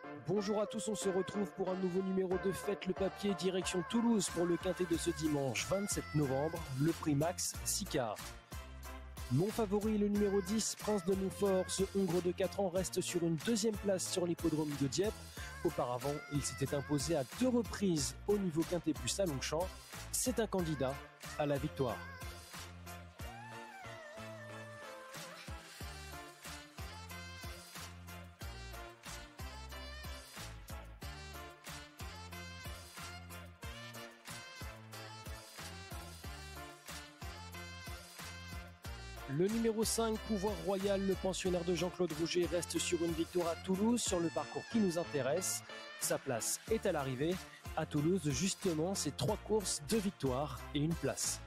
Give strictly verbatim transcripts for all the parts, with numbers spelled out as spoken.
Bonjour à tous, on se retrouve pour un nouveau numéro de Faites le papier direction Toulouse pour le quintet de ce dimanche vingt-sept novembre, le prix Max Sicard. Mon favori, le numéro dix, Prince de Montfort, ce Hongre de quatre ans reste sur une deuxième place sur l'hippodrome de Dieppe. Auparavant, il s'était imposé à deux reprises au niveau quintet plus à Longchamp. C'est un candidat à la victoire. Le numéro cinq, Pouvoir Royal, le pensionnaire de Jean-Claude Rouget, reste sur une victoire à Toulouse sur le parcours qui nous intéresse. Sa place est à l'arrivée. À Toulouse, justement, c'est trois courses, deux victoires et une place.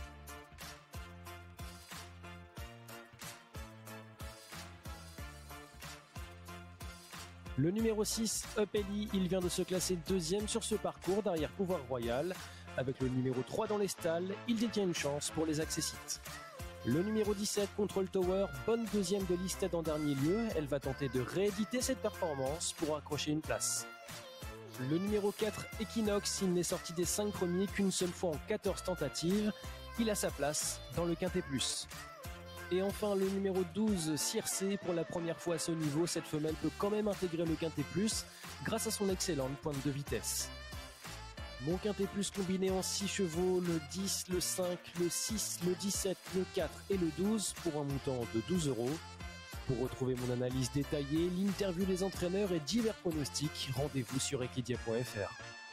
Le numéro six, Up Ellie, il vient de se classer deuxième sur ce parcours derrière Pouvoir Royal. Avec le numéro trois dans les stalles, il détient une chance pour les accessites. Le numéro dix-sept, Control Tower, bonne deuxième de Listed en dernier lieu. Elle va tenter de rééditer cette performance pour accrocher une place. Le numéro quatre, Equinox, il n'est sorti des cinq premiers qu'une seule fois en quatorze tentatives. Il a sa place dans le Quintet Plus. Et enfin, le numéro douze, Circé, pour la première fois à ce niveau, cette femelle peut quand même intégrer le Quintet Plus grâce à son excellente pointe de vitesse. Mon Quintet Plus combiné en six chevaux, le dix, le cinq, le six, le dix-sept, le quatre et le douze pour un montant de douze euros. Pour retrouver mon analyse détaillée, l'interview des entraîneurs et divers pronostics, rendez-vous sur equidia point f r.